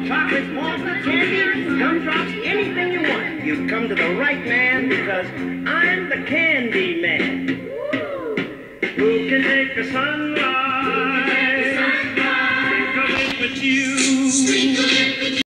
chocolate, walnut, candy, gumdrops, anything you want. You've come to the right man because I'm the candy man. Who can take the sunrise? Sprinkle it with you.